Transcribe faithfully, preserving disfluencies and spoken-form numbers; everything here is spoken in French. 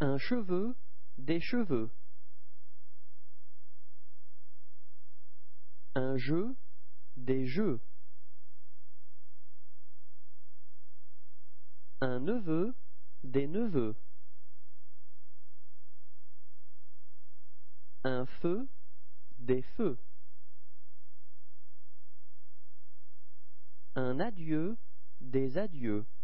Un cheveu, des cheveux. Un jeu, des jeux. Un neveu, des neveux. Un feu, des feux. Un adieu, des adieux.